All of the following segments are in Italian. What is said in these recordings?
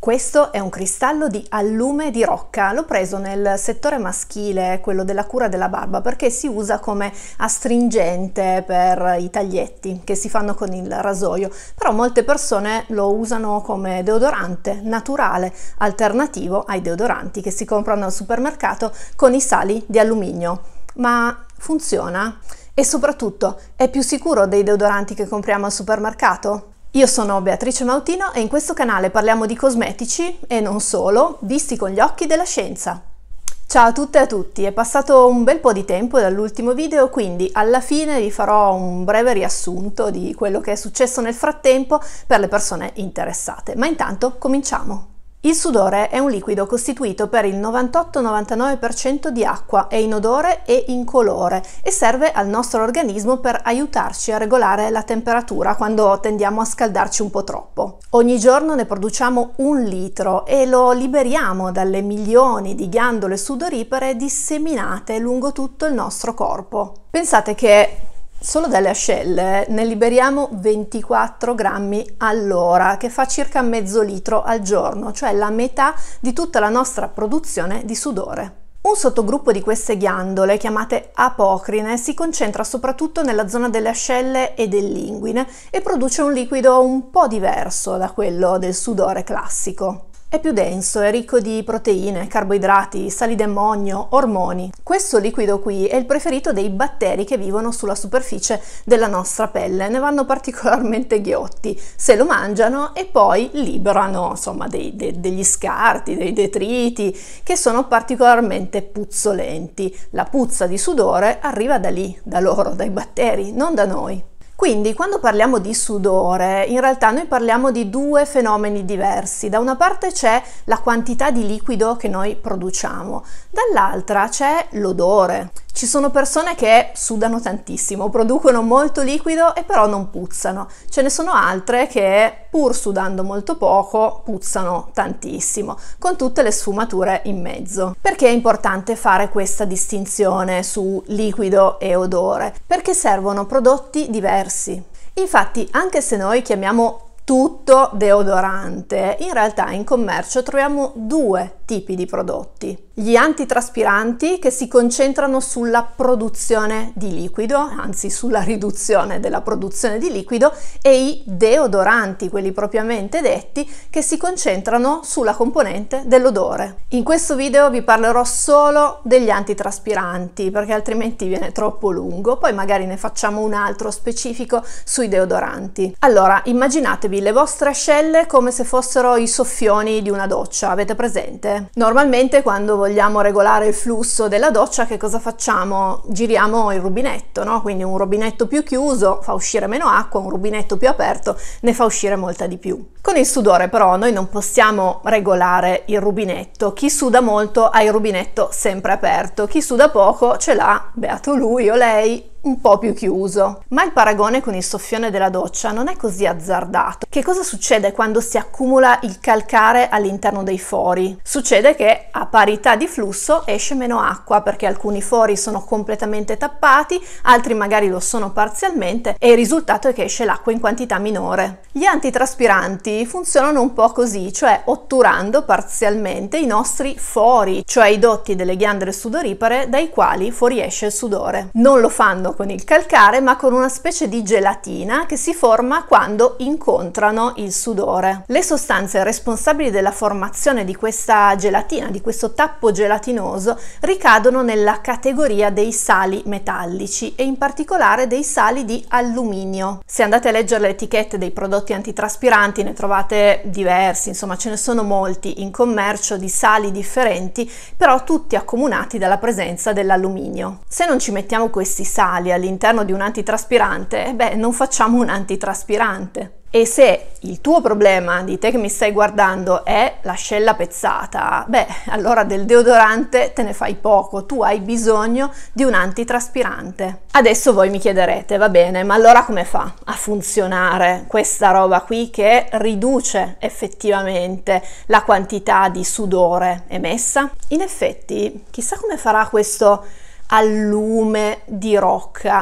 Questo è un cristallo di allume di rocca, l'ho preso nel settore maschile, quello della cura della barba, perché si usa come astringente per i taglietti che si fanno con il rasoio, però molte persone lo usano come deodorante naturale, alternativo ai deodoranti che si comprano al supermercato con i sali di alluminio. Ma funziona? E soprattutto, è più sicuro dei deodoranti che compriamo al supermercato? Io sono Beatrice Mautino e in questo canale parliamo di cosmetici e non solo, visti con gli occhi della scienza. Ciao a tutte e a tutti, è passato un bel po' di tempo dall'ultimo video, quindi alla fine vi farò un breve riassunto di quello che è successo nel frattempo per le persone interessate. Ma intanto cominciamo! Il sudore è un liquido costituito per il 98-99% di acqua, è inodore e incolore e serve al nostro organismo per aiutarci a regolare la temperatura quando tendiamo a scaldarci un po' troppo. Ogni giorno ne produciamo 1 litro e lo liberiamo dalle milioni di ghiandole sudoripare disseminate lungo tutto il nostro corpo. Pensate che solo dalle ascelle ne liberiamo 24 grammi all'ora, che fa circa mezzo litro al giorno, cioè la metà di tutta la nostra produzione di sudore. Un sottogruppo di queste ghiandole, chiamate apocrine, si concentra soprattutto nella zona delle ascelle e dell'inguine e produce un liquido un po' diverso da quello del sudore classico. È più denso, è ricco di proteine, carboidrati, sali d'ammonio, ormoni. Questo liquido qui è il preferito dei batteri che vivono sulla superficie della nostra pelle, ne vanno particolarmente ghiotti, se lo mangiano e poi liberano insomma degli scarti, dei detriti che sono particolarmente puzzolenti. La puzza di sudore arriva da lì, da loro, dai batteri, non da noi. Quindi quando parliamo di sudore, in realtà noi parliamo di 2 fenomeni diversi. Da una parte c'è la quantità di liquido che noi produciamo, dall'altra c'è l'odore. Ci sono persone che sudano tantissimo, producono molto liquido e però non puzzano. Ce ne sono altre che, pur sudando molto poco, puzzano tantissimo, con tutte le sfumature in mezzo. Perché è importante fare questa distinzione su liquido e odore? Perché servono prodotti diversi. Infatti, anche se noi chiamiamo tutto deodorante, in realtà in commercio troviamo 2 tipi di prodotti. Gli antitraspiranti, che si concentrano sulla produzione di liquido, anzi sulla riduzione della produzione di liquido, e i deodoranti, quelli propriamente detti, che si concentrano sulla componente dell'odore. In questo video vi parlerò solo degli antitraspiranti, perché altrimenti viene troppo lungo, poi magari ne facciamo un altro specifico sui deodoranti. Allora, immaginatevi le vostre ascelle come se fossero i soffioni di una doccia, avete presente? Normalmente quando vogliamo regolare il flusso della doccia, che cosa facciamo? Giriamo il rubinetto, no? Quindi un rubinetto più chiuso fa uscire meno acqua, un rubinetto più aperto ne fa uscire molta di più. Con il sudore però noi non possiamo regolare il rubinetto. Chi suda molto ha il rubinetto sempre aperto, chi suda poco ce l'ha, beato lui o lei, un po' più chiuso. Ma il paragone con il soffione della doccia non è così azzardato. Che cosa succede quando si accumula il calcare all'interno dei fori? Succede che a parità di flusso esce meno acqua, perché alcuni fori sono completamente tappati, altri magari lo sono parzialmente, e il risultato è che esce l'acqua in quantità minore. Gli antitraspiranti funzionano un po' così, cioè otturando parzialmente i nostri fori, cioè i dotti delle ghiandole sudoripare dai quali fuoriesce il sudore. Non lo fanno con il calcare, ma con una specie di gelatina che si forma quando incontrano il sudore. Le sostanze responsabili della formazione di questa gelatina, di questo tappo gelatinoso, ricadono nella categoria dei sali metallici e in particolare dei sali di alluminio. Se andate a leggere le etichette dei prodotti antitraspiranti ne trovate diversi, insomma ce ne sono molti in commercio di sali differenti, però tutti accomunati dalla presenza dell'alluminio. Se non ci mettiamo questi sali all'interno di un antitraspirante, non facciamo un antitraspirante. E se il tuo problema, di te che mi stai guardando, è l'ascella pezzata, allora del deodorante te ne fai poco, tu hai bisogno di un antitraspirante. Adesso voi mi chiederete, va bene, ma allora come fa a funzionare questa roba qui che riduce effettivamente la quantità di sudore emessa? In effetti, chissà come farà questo allume di rocca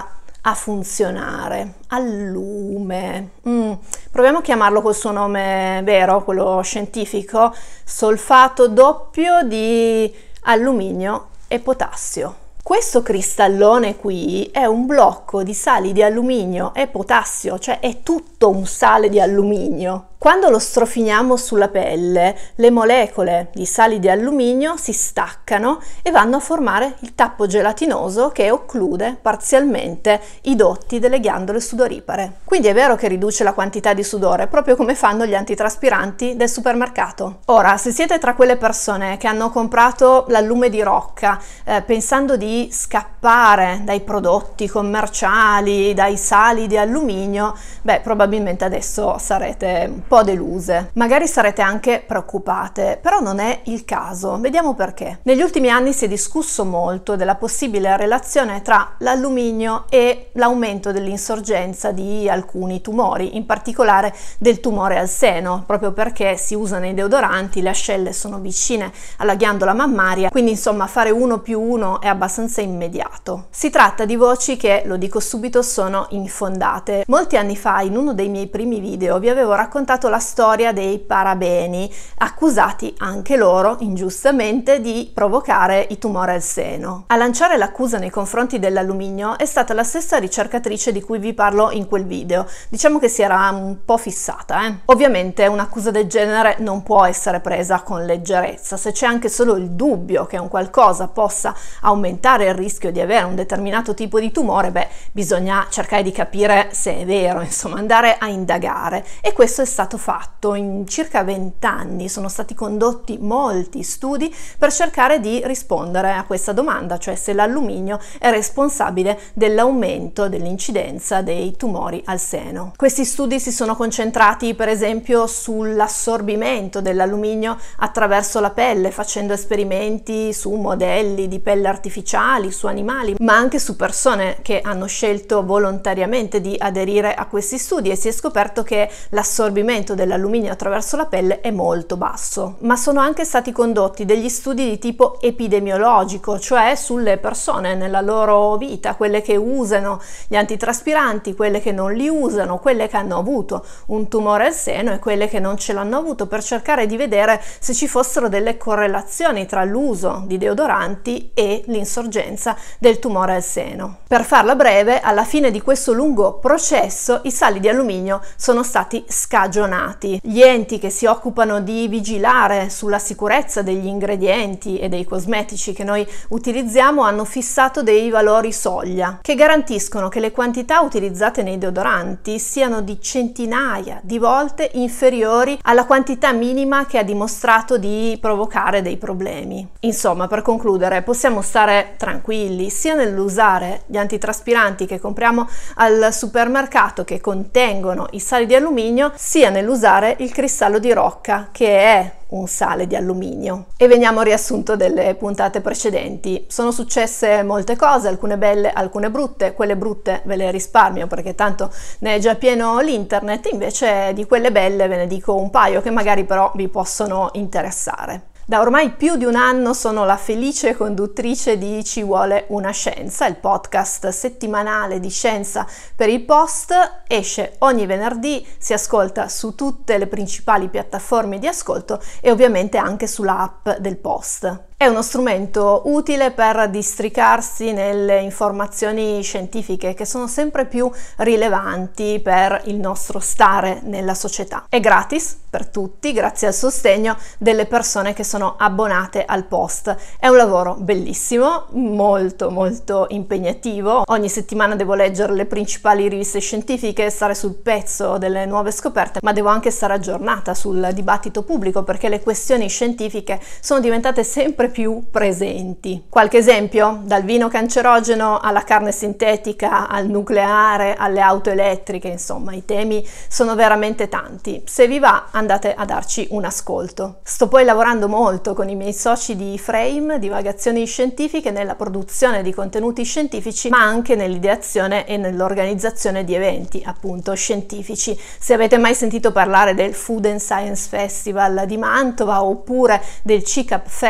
a funzionare al lume. Proviamo a chiamarlo col suo nome vero, quello scientifico: solfato doppio di alluminio e potassio. Questo cristallone qui è un blocco di sali di alluminio e potassio, cioè è tutto un sale di alluminio. Quando lo strofiniamo sulla pelle, le molecole di sali di alluminio si staccano e vanno a formare il tappo gelatinoso che occlude parzialmente i dotti delle ghiandole sudoripare. Quindi è vero che riduce la quantità di sudore, proprio come fanno gli antitraspiranti del supermercato. Ora, se siete tra quelle persone che hanno comprato l'allume di rocca pensando di scappare dai prodotti commerciali, dai sali di alluminio, beh, probabilmente adesso sarete un po' deluse. Magari sarete anche preoccupate, però non è il caso. Vediamo perché. Negli ultimi anni si è discusso molto della possibile relazione tra l'alluminio e l'aumento dell'insorgenza di alcuni tumori, in particolare del tumore al seno, proprio perché si usano i deodoranti, le ascelle sono vicine alla ghiandola mammaria, quindi insomma fare 1+1 è abbastanza immediato. Si tratta di voci che, lo dico subito, sono infondate. Molti anni fa, in uno dei miei primi video, vi avevo raccontato la storia dei parabeni, accusati anche loro ingiustamente di provocare i tumori al seno. A lanciare l'accusa nei confronti dell'alluminio è stata la stessa ricercatrice di cui vi parlo in quel video. Diciamo che si era un po' fissata. Ovviamente un'accusa del genere non può essere presa con leggerezza. Se c'è anche solo il dubbio che un qualcosa possa aumentare il rischio di avere un determinato tipo di tumore, beh, bisogna cercare di capire se è vero, insomma, andare a indagare. E questo è stato fatto. In circa 20 anni sono stati condotti molti studi per cercare di rispondere a questa domanda, cioè se l'alluminio è responsabile dell'aumento dell'incidenza dei tumori al seno. Questi studi si sono concentrati per esempio sull'assorbimento dell'alluminio attraverso la pelle, facendo esperimenti su modelli di pelle artificiali, su animali, ma anche su persone che hanno scelto volontariamente di aderire a questi studi, e si è scoperto che l'assorbimento dell'alluminio attraverso la pelle è molto basso. Ma sono anche stati condotti degli studi di tipo epidemiologico, cioè sulle persone nella loro vita, quelle che usano gli antitraspiranti, quelle che non li usano, quelle che hanno avuto un tumore al seno e quelle che non ce l'hanno avuto, per cercare di vedere se ci fossero delle correlazioni tra l'uso di deodoranti e l'insorgenza del tumore al seno. Per farla breve, alla fine di questo lungo processo i sali di alluminio sono stati scagionati. Gli enti che si occupano di vigilare sulla sicurezza degli ingredienti e dei cosmetici che noi utilizziamo hanno fissato dei valori soglia che garantiscono che le quantità utilizzate nei deodoranti siano di centinaia di volte inferiori alla quantità minima che ha dimostrato di provocare dei problemi. Insomma, per concludere, possiamo stare tranquilli sia nell'usare gli antitraspiranti che compriamo al supermercato che contengono i sali di alluminio, sia nell'usare il cristallo di rocca, che è un sale di alluminio. E veniamo al riassunto delle puntate precedenti. Sono successe molte cose, alcune belle, alcune brutte. Quelle brutte ve le risparmio perché tanto ne è già pieno l'internet, invece di quelle belle ve ne dico un paio che magari però vi possono interessare. Da ormai più di un anno sono la felice conduttrice di Ci vuole una scienza, il podcast settimanale di scienza per il Post. Esce ogni venerdì, si ascolta su tutte le principali piattaforme di ascolto e ovviamente anche sulla app del Post. È uno strumento utile per districarsi nelle informazioni scientifiche che sono sempre più rilevanti per il nostro stare nella società. È gratis per tutti, grazie al sostegno delle persone che sono abbonate al Post. È un lavoro bellissimo, molto molto impegnativo. Ogni settimana devo leggere le principali riviste scientifiche, stare sul pezzo delle nuove scoperte, ma devo anche stare aggiornata sul dibattito pubblico perché le questioni scientifiche sono diventate sempre più presenti. Qualche esempio: dal vino cancerogeno alla carne sintetica, al nucleare, alle auto elettriche, insomma i temi sono veramente tanti. Se vi va, andate a darci un ascolto. Sto poi lavorando molto con i miei soci di Frame, Divagazioni Scientifiche, nella produzione di contenuti scientifici, ma anche nell'ideazione e nell'organizzazione di eventi appunto scientifici. Se avete mai sentito parlare del Food and Science Festival di Mantova oppure del CICAP Fest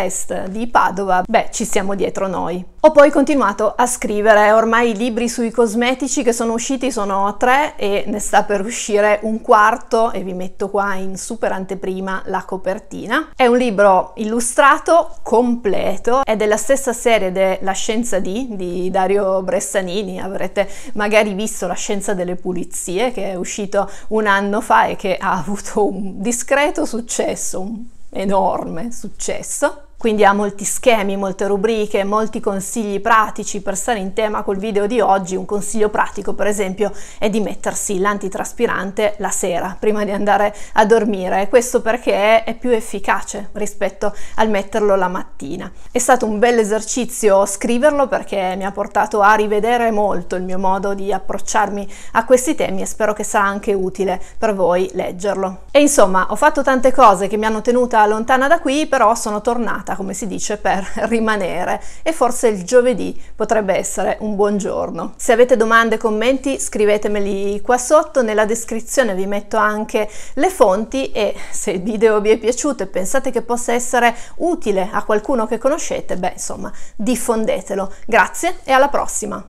di Padova, beh, ci siamo dietro noi. Ho poi continuato a scrivere, ormai i libri sui cosmetici che sono usciti sono 3 e ne sta per uscire un quarto e vi metto qua in super anteprima la copertina. È un libro illustrato completo, è della stessa serie della Scienza di Dario Bressanini, avrete magari visto La Scienza delle Pulizie che è uscito un anno fa e che ha avuto un discreto successo, un enorme successo. Quindi ha molti schemi, molte rubriche, molti consigli pratici per stare in tema col video di oggi. Un consiglio pratico, per esempio, è di mettersi l'antitraspirante la sera, prima di andare a dormire. Questo perché è più efficace rispetto al metterlo la mattina. È stato un bel esercizio scriverlo perché mi ha portato a rivedere molto il mio modo di approcciarmi a questi temi e spero che sarà anche utile per voi leggerlo. E insomma, ho fatto tante cose che mi hanno tenuta lontana da qui, però sono tornata, come si dice, per rimanere e forse il giovedì potrebbe essere un buon giorno. Se avete domande, commenti, scrivetemeli qua sotto, nella descrizione vi metto anche le fonti e se il video vi è piaciuto e pensate che possa essere utile a qualcuno che conoscete, beh insomma diffondetelo. Grazie e alla prossima!